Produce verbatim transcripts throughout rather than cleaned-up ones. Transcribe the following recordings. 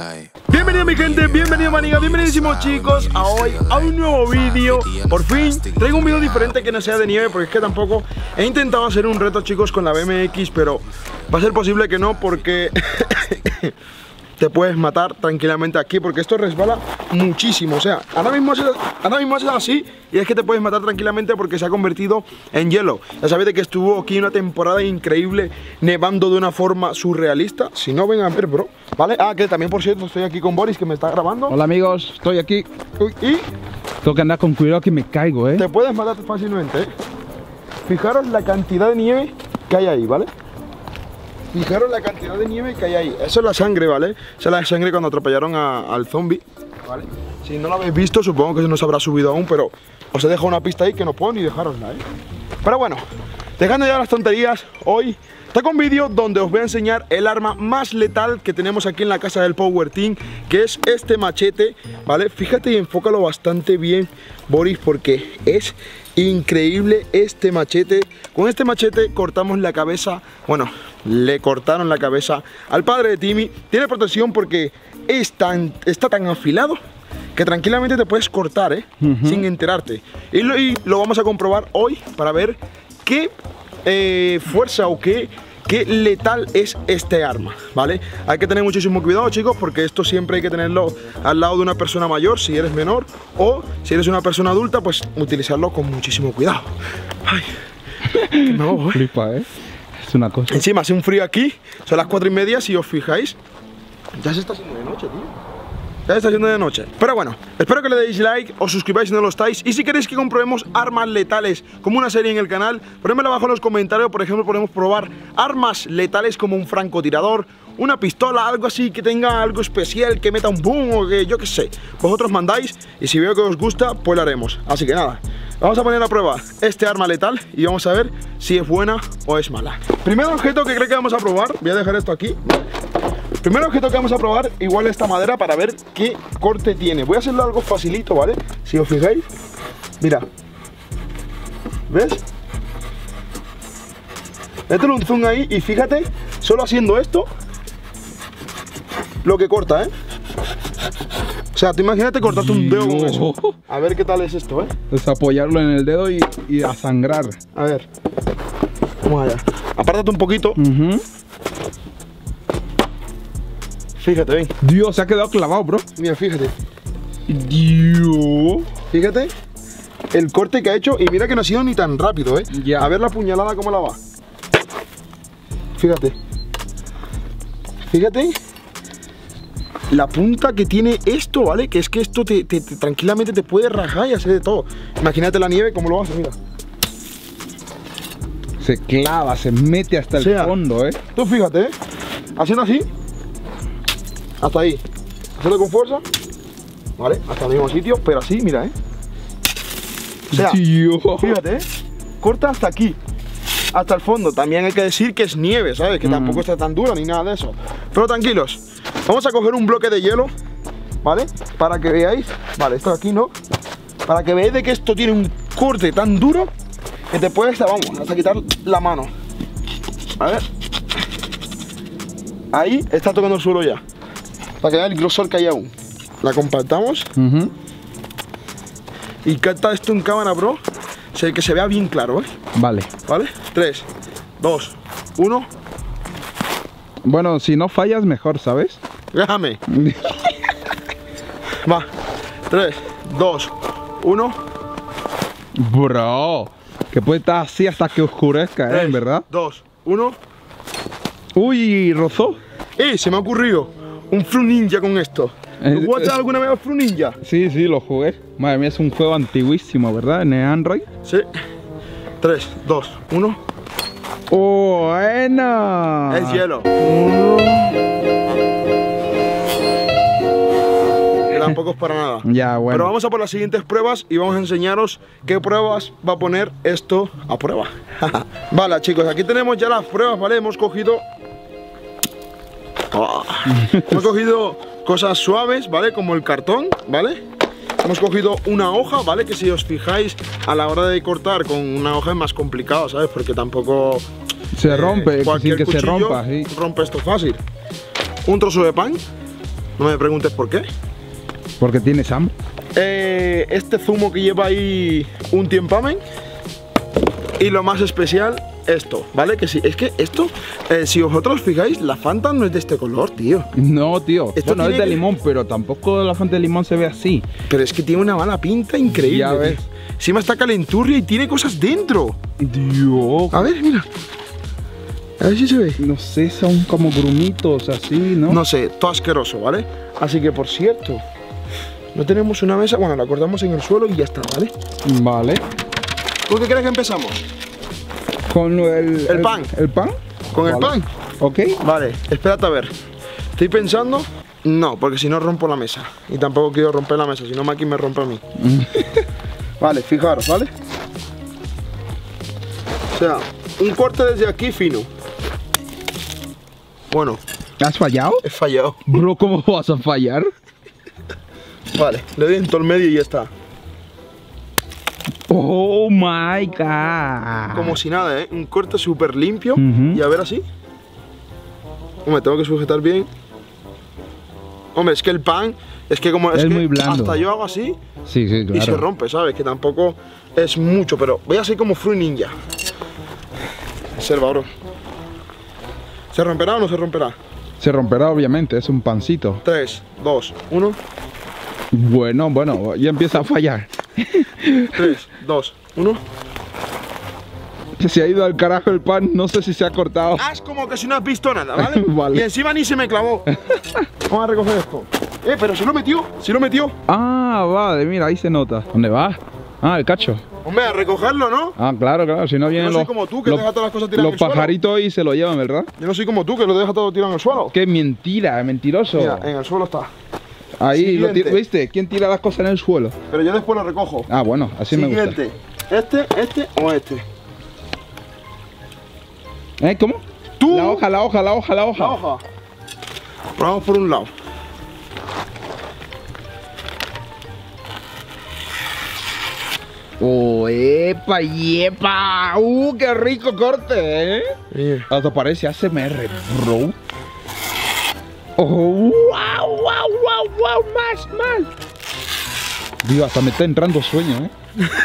Bienvenido mi gente, bienvenido maniga, bienvenidísimos chicos a hoy, a un nuevo vídeo. Por fin traigo un vídeo diferente que no sea de nieve, porque es que tampoco he intentado hacer un reto chicos con la B M X, pero va a ser posible que no, porque te puedes matar tranquilamente aquí, porque esto resbala muchísimo. O sea, ahora mismo, haces, ahora mismo haces así y es que te puedes matar tranquilamente porque se ha convertido en hielo. Ya sabéis de que estuvo aquí una temporada increíble nevando de una forma surrealista. Si no, vengan a ver, bro, ¿vale? Ah, que también, por cierto, estoy aquí con Boris, que me está grabando. Hola amigos, estoy aquí. Uy, y tengo que andar con cuidado que me caigo, ¿eh? te puedes matar fácilmente, ¿eh? Fijaros la cantidad de nieve que hay ahí, ¿vale? Fijaros la cantidad de nieve que hay ahí. Eso es la sangre, ¿vale? Esa es la sangre cuando atropellaron a, al zombie, ¿vale? Si no lo habéis visto, supongo que no se habrá subido aún, pero os he dejado una pista ahí que no puedo ni dejarosla, ¿eh? Pero bueno, dejando ya las tonterías, hoy traigo un vídeo donde os voy a enseñar el arma más letal que tenemos aquí en la casa del Power Team, que es este machete, ¿vale? Fíjate y enfócalo bastante bien, Boris, porque es increíble este machete. Con este machete cortamos la cabeza, bueno, le cortaron la cabeza al padre de Timmy. Tiene protección porque es tan, está tan afilado que tranquilamente te puedes cortar, ¿eh? Uh-huh. Sin enterarte. Y lo, y lo vamos a comprobar hoy para ver qué eh, fuerza o qué, qué letal es este arma, ¿vale? Hay que tener muchísimo cuidado, chicos, porque esto siempre hay que tenerlo al lado de una persona mayor, si eres menor, o si eres una persona adulta, pues utilizarlo con muchísimo cuidado. Ay, me ahogo, ¿eh? Flipa, ¿eh? Es una cosa. Encima hace un frío aquí, son las cuatro y media, si os fijáis. Ya se está haciendo de noche, tío. Ya se está haciendo de noche. Pero bueno, espero que le deis like, os suscribáis si no lo estáis. Y si queréis que comprobemos armas letales como una serie en el canal, ponedmelo abajo en los comentarios. Por ejemplo, podemos probar armas letales como un francotirador, una pistola, algo así que tenga algo especial, que meta un boom o que yo qué sé. Vosotros mandáis y si veo que os gusta, pues lo haremos. Así que nada, vamos a poner a prueba este arma letal y vamos a ver si es buena o es mala. Primer objeto que creo que vamos a probar, voy a dejar esto aquí. Primer objeto que vamos a probar, igual esta madera, para ver qué corte tiene. Voy a hacerlo algo facilito, ¿vale? Si os fijáis, mira, ¿ves? Métele un zoom ahí y fíjate, solo haciendo esto, lo que corta, ¿eh? O sea, tú imagínate cortarte un dedo con eso. A ver qué tal es esto, ¿eh? Es apoyarlo en el dedo y, y a sangrar. A ver, vamos allá. Apártate un poquito. Uh-huh. Fíjate, ven. Dios, se ha quedado clavado, bro. Mira, fíjate. Dios. Fíjate el corte que ha hecho y mira que no ha sido ni tan rápido, ¿eh? Ya. A ver la puñalada cómo la va. Fíjate. Fíjate la punta que tiene esto, ¿vale? Que es que esto te, te, te, tranquilamente te puede rajar y hacer de todo. Imagínate la nieve cómo lo hace, mira. Se clava, se mete hasta el o sea, fondo, ¿eh? Tú fíjate, ¿eh? Haciendo así. Hasta ahí. Haciendo con fuerza. ¿Vale? Hasta el mismo sitio, pero así, mira, ¿eh? O sea, Dios. Fíjate, ¿eh? Corta hasta aquí. Hasta el fondo. También hay que decir que es nieve, ¿sabes? Que mm. tampoco está tan dura ni nada de eso. Pero tranquilos. Vamos a coger un bloque de hielo, ¿vale? Para que veáis. Vale, esto aquí no. Para que veáis de que esto tiene un corte tan duro que te puedes, vamos, hasta quitar la mano. A ver. Ahí está tocando el suelo ya. Para que veáis el grosor que hay aún. La compactamos. Uh-huh. Y capta esto en cámara, bro. Se, que se vea bien claro, ¿eh? Vale. ¿Vale? tres, dos, uno. Bueno, si no fallas, mejor, ¿sabes? Déjame. Va. tres, dos, uno. Bro. Que puede estar así hasta que oscurezca, ¿eh? tres, ¿Verdad? dos, uno. Uy, rozó. Eh, se me ha ocurrido un Fruit Ninja con esto. ¿Tú jugaste alguna vez a Fruit Ninja? Sí, sí, lo jugué. Madre mía, es un juego antiguísimo, ¿verdad? En el Android. Sí. tres, dos, uno. ¡Oh, buena! Es hielo. Tampoco es para nada. Ya, bueno. Pero vamos a por las siguientes pruebas y vamos a enseñaros qué pruebas va a poner esto a prueba. Vale, chicos, aquí tenemos ya las pruebas, ¿vale? Hemos cogido... Oh. Hemos cogido cosas suaves, ¿vale? Como el cartón, ¿vale? Hemos cogido una hoja, ¿vale? Que si os fijáis a la hora de cortar con una hoja es más complicado, ¿sabes? Porque tampoco... Se rompe, eh, cualquier sin que se rompa, sí. rompe esto fácil. Un trozo de pan, No me preguntes por qué. Porque tienes hambre. Eh, este zumo que lleva ahí un tiempamen. Y lo más especial, esto, ¿vale? Que sí, es que esto, eh, si vosotros fijáis, la Fanta no es de este color, tío. No, tío. Esto Bueno, es tiene de que- limón, pero tampoco la Fanta de limón se ve así. Pero es que tiene una mala pinta increíble. Ya ves. tío. Encima está calenturria y tiene cosas dentro. Dios. A ver, mira. A ver si se ve. No sé, son como grumitos así, ¿no? No sé, todo asqueroso, ¿vale? Así que, por cierto, no tenemos una mesa. Bueno, la cortamos en el suelo y ya está, ¿vale? Vale. ¿Por qué crees que empezamos? Con el... El pan. ¿El pan? ¿Con el Vale. pan? Ok. Vale, espérate a ver. Estoy pensando. No, porque si no rompo la mesa. Y tampoco quiero romper la mesa, si no Maki me rompe a mí. Vale, fijaros, ¿vale? O sea, un corte desde aquí fino. Bueno, ¿Has fallado? he fallado. Bro, ¿cómo vas a fallar? Vale, le doy en todo el medio y ya está. Oh my god. Como si nada, ¿eh? Un corte súper limpio. Ujú. Y a ver así. Hombre, tengo que sujetar bien. Hombre, es que el pan, es que como Es que muy blando. hasta yo hago así Sí, sí, claro. y se rompe, ¿sabes? Que tampoco es mucho, pero voy a ser como Fruit Ninja. Observa, bro. ¿Se romperá o no se romperá? Se romperá, obviamente, es un pancito. tres, dos, uno. Bueno, bueno, ya empieza a fallar. tres, dos, uno. Se ha ido al carajo el pan, no sé si se ha cortado. Haz como que si no has visto nada, ¿vale? Vale. Y encima ni se me clavó. Vamos a recoger esto. Eh, pero si lo metió, si lo metió. Ah, vale, mira, ahí se nota. ¿Dónde va? Ah, el cacho. Hombre, a recogerlo, ¿no? Ah, claro, claro, si no vienen no soy los, como tú, que los, deja todas las cosas tiradas en los el suelo. pajaritos y se lo llevan, ¿verdad? Yo no soy como tú, que lo dejas todo tirado en el suelo. Qué mentira, mentiroso. Mira, en el suelo está. Ahí, lo Siguiente. ti- ¿viste? ¿Quién tira las cosas en el suelo? Pero yo después lo recojo. Ah, bueno, así me Siguiente. ¿Este, este o este? gusta. ¿Eh? ¿Cómo? Tú. La hoja, la hoja, la hoja, la hoja. La hoja. Vamos por un lado. Oh, epa, yepa. Uh, qué rico corte, ¿eh? Mira. Hasta parece A S M R, bro. Oh, wow, wow, wow, wow, más, más. Dios, hasta me está entrando sueño, ¿eh?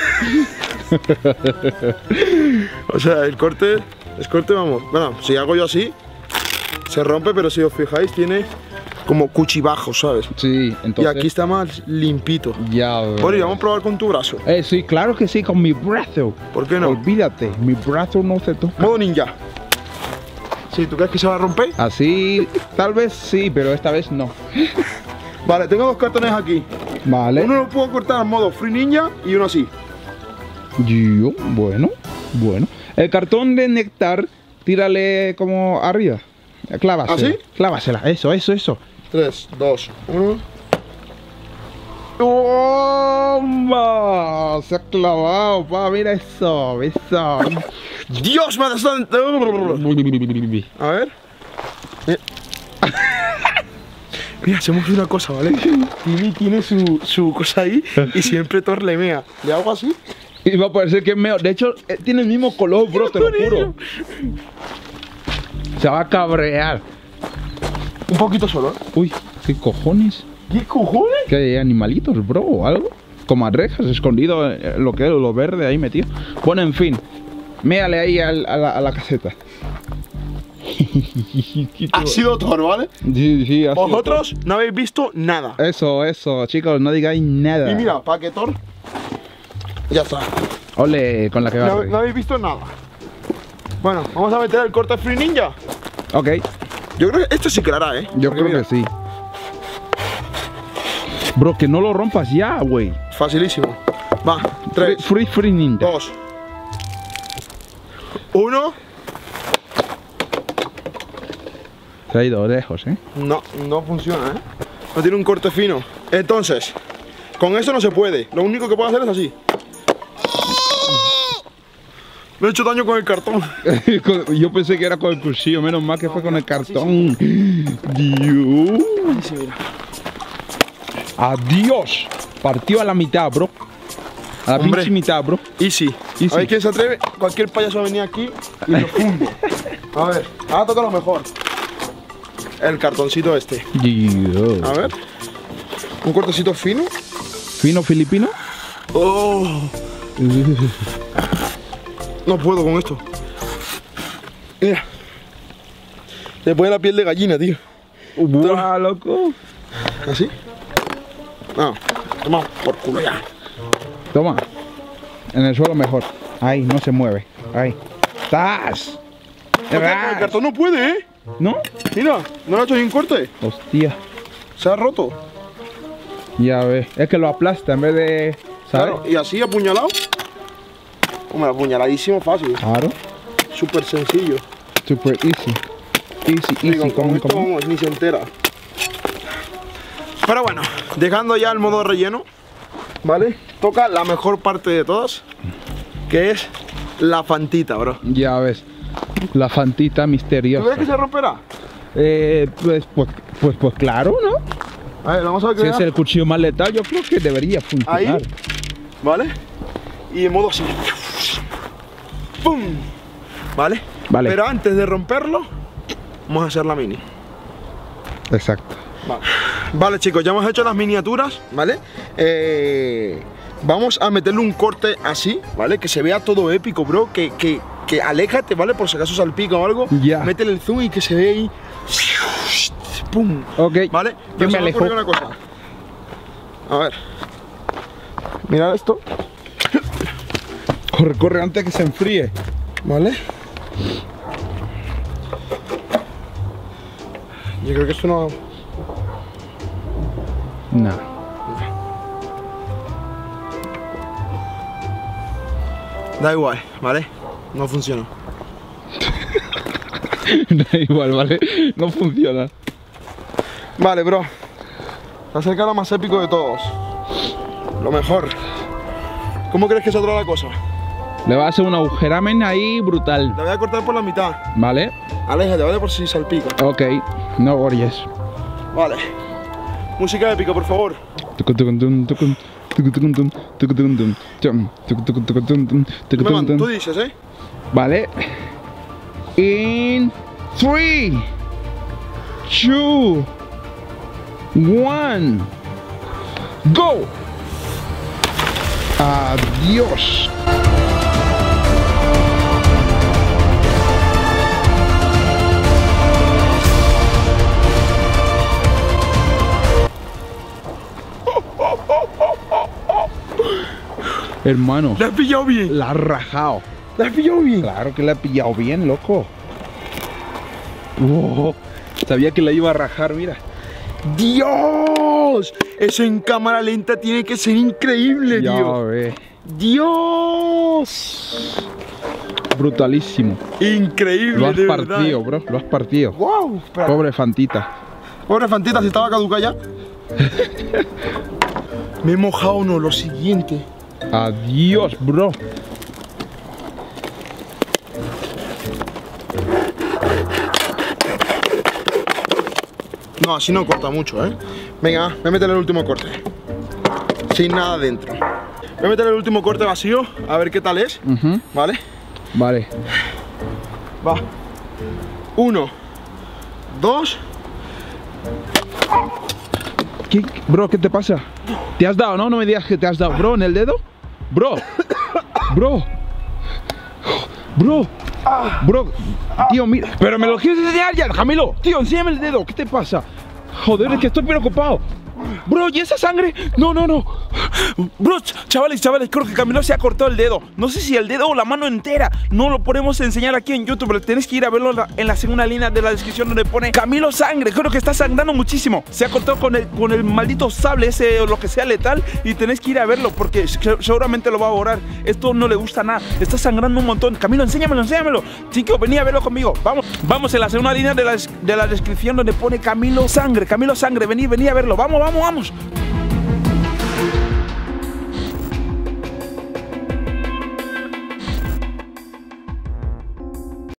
O sea, el corte, el corte, vamos. Bueno, si hago yo así, se rompe, pero si os fijáis, tiene como cuchibajo, ¿sabes? Sí, entonces. Y aquí está más limpito. Ya, Bueno, y vamos a probar con tu brazo. Eh, sí, claro que sí, con mi brazo. ¿Por qué no? Olvídate, mi brazo no se toca. Modo ninja. Sí, ¿tú crees que se va a romper? Así, tal vez sí, pero esta vez no. Vale, tengo dos cartones aquí. Vale. Uno lo puedo cortar en modo Free Ninja y uno así. Yo, bueno, bueno. El cartón de néctar, tírale como arriba. Clávasela. ¿Ah, sí? Clávasela, eso, eso, eso. tres, dos, uno. ¡Toma! Se ha clavado, pa, mira eso, eso. ¡Dios, me bastante! A ver. Eh. Mira, hacemos una cosa, ¿vale? Timmy tiene su, su cosa ahí y siempre Thor le mea. ¿Le hago así? Y va a parecer que es meo. De hecho, eh, tiene el mismo color, bro, te lo juro. Se va a cabrear. Un poquito solo, ¿eh? Uy, ¿qué cojones? ¿Qué cojones? ¿Qué hay animalitos, bro, o algo? Como rejas, escondido eh, lo que es lo verde ahí metido. Bueno, en fin. Méale ahí al- a, la, a la caseta. Ha sido Thor, ¿vale? Sí, sí, ha sido Vosotros no habéis visto nada. todo. Eso, eso, chicos, no digáis nada. Y mira, para que Thor. Ya está. Ole, con la que No, va. no habéis visto nada. Bueno, vamos a meter el corte Free Ninja. Ok, Yo creo que esto sí que lo hará, ¿eh? yo Porque creo mira, que sí. Bro, que no lo rompas ya, güey. Facilísimo. Va, tres, Free, free ninja. dos, uno. Se ha ido lejos, ¿eh? No, no funciona, ¿eh? No tiene un corte fino. Entonces, con esto no se puede. Lo único que puedo hacer es así. Me he hecho daño con el cartón. Yo pensé que era con el cuchillo, menos mal que fue con el cartón. Dios. Sí, mira. Adiós. Partió a la mitad, bro. A la Hombre. pinche mitad, bro. Easy. Easy. A ver quién se atreve. Cualquier payaso va a venir aquí y lo funde. A ver, ahora toca lo mejor. el cartoncito este. Dios. A ver. Un cortecito fino. ¿Fino filipino? Oh. No puedo con esto. Mira. Le pone la piel de gallina, tío. ¡Buah, loco! ¿Así? No. Toma, por culo ya. Toma. En el suelo mejor. Ahí, no se mueve. Ahí. ¡Tas! El cartón no puede, ¿eh? ¿No? Mira, no le ha hecho ni un corte. Hostia. Se ha roto. Ya ves. Es que lo aplasta en vez de... ¿sabes? Claro, y así apuñalado. Hombre, apuñaladísimo fácil. Claro. Súper sencillo. Super easy. Easy, Sí, easy. con, Como, con esto, como. vamos, ni se entera. Pero bueno, dejando ya el modo relleno, ¿vale? Toca la mejor parte de todas, que es la fantita, bro. Ya ves. La fantita ¿Tú misteriosa. crees que se romperá? Eh, pues, pues, pues, pues claro, ¿no? A ver, vamos a ver qué Si es el cuchillo más letal, yo creo que debería funcionar. ahí, ¿vale? Y en modo así. ¡Pum! ¿Vale? Vale. Pero antes de romperlo, vamos a hacer la mini. Exacto. Vale. Vale, chicos, ya hemos hecho las miniaturas, ¿vale? Eh, vamos a meterle un corte así, ¿vale? Que se vea todo épico, bro. Que, que, que aléjate, ¿vale? Por si acaso salpica o algo. Ya. Métele el zoom y que se vea ahí. ¡Pum! Ok. ¿Vale? Yo Pero me se alejo. ocurrió una cosa. A ver. Mirad esto. Corre, corre antes que se enfríe. ¿Vale? Yo creo que esto no... No. Da igual, ¿vale? No funciona. Da igual, ¿vale? No funciona. Vale, bro. Se acerca lo más épico de todos. Lo mejor. ¿Cómo crees que saldrá la cosa? Le va a hacer un agujeramen ahí brutal. La voy a cortar por la mitad. ¿Vale? Aléjate, ¿vale? Por si salpica. Ok. No worries. Vale. Música épica, por favor. Me man, tú dices, ¿eh? Vale. In three, two, one, go. Adiós. Hermano, ¿La has pillado bien? la has rajado. ¿La has pillado bien? Claro que la he pillado bien, loco. Oh, sabía que la iba a rajar, mira. ¡Dios! Eso en cámara lenta tiene que ser increíble, Ya tío. ves. ¡Dios! Brutalísimo. Increíble, Lo has de partido, verdad. bro. Lo has partido. ¡Wow! Espera. Pobre Fantita. Pobre Fantita, si estaba caduca ya. Me he mojado, no, lo siguiente. Adiós, bro. No, así no corta mucho, ¿eh? Venga, voy a meterle el último corte. Sin nada dentro. Voy a meterle el último corte vacío, a ver qué tal es. Ujú. ¿Vale? Vale. Va. Uno. Dos. ¿Qué? Bro, ¿qué te pasa? ¿Te has dado, no? No me digas que te has dado. Bro, ¿en el dedo? Bro. Bro. Bro. Bro. Tío, mira. Pero me lo quieres enseñar ya, Camilo. Tío, enséñame el dedo. ¿Qué te pasa? Joder, es que estoy preocupado. Bro, ¿y esa sangre? No, no, no. Bro, chavales, chavales, creo que Camilo se ha cortado el dedo. No sé si el dedo o la mano entera. No lo podemos enseñar aquí en YouTube, pero tenéis que ir a verlo en la, en la segunda línea de la descripción donde pone Camilo sangre. Creo que está sangrando muchísimo. Se ha cortado con el, con el maldito sable ese o lo que sea letal. Y tenéis que ir a verlo porque se- seguramente lo va a borrar. Esto no le gusta nada. Está sangrando un montón. Camilo, enséñamelo, enséñamelo. Chico, venía a verlo conmigo. Vamos, vamos en la segunda línea de la, des- de la descripción donde pone Camilo sangre. Camilo sangre, vení, vení a verlo. Vamos, vamos, vamos.